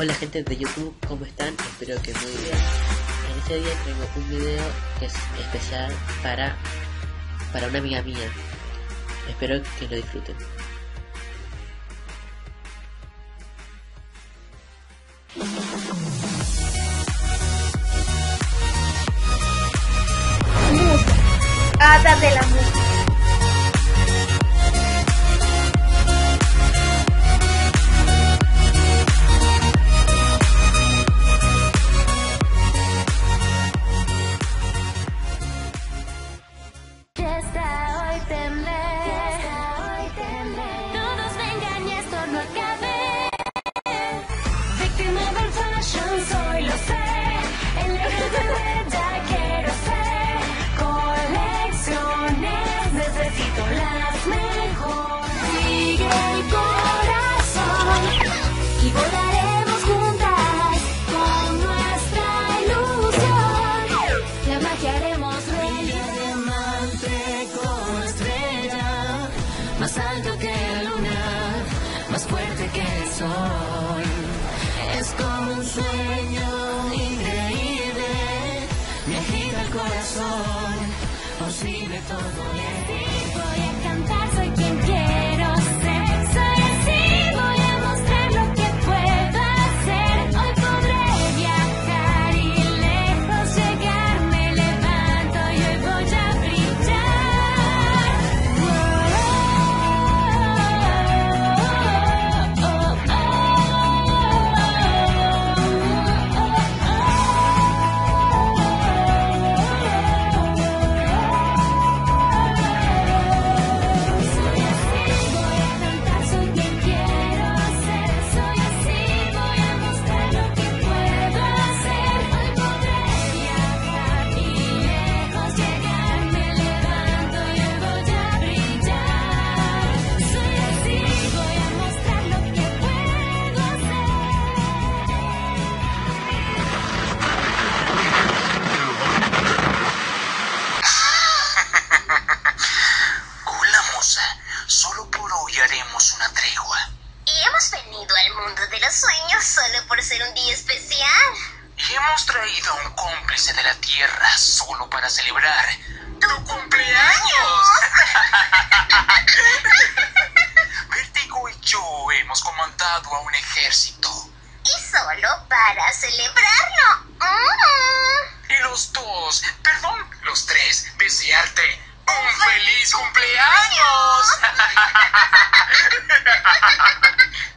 Hola gente de YouTube, ¿cómo están? Espero que muy bien. En este día tengo un video que es especial para una amiga mía. Espero que lo disfruten. Hada de la música. Todos vengan y esto no acabe. Víctima del fashion soy, lo sé. El ya quiero ser. Colecciones, necesito las mejores. Sigue el corazón y volaremos juntas con nuestra ilusión. La magia haremos reír. Diamante como estrella, más alto que la luna, más fuerte que el sol. Es como un sueño increíble, me agita el corazón, posible todo es. Voy a cantar, soy quien quiero ser, soy así, voy a mostrar lo que puedo hacer. Hoy podré viajar y lejos llegar, me levanto y hoy voy a brillar. Solo por hoy haremos una tregua. Y hemos venido al mundo de los sueños solo por ser un día especial. Y hemos traído a un cómplice de la tierra solo para celebrar ¡tu cumpleaños! Vértigo y yo hemos comandado a un ejército. Y solo para celebrarlo. Y los tres, desearte ¡un feliz cumpleaños!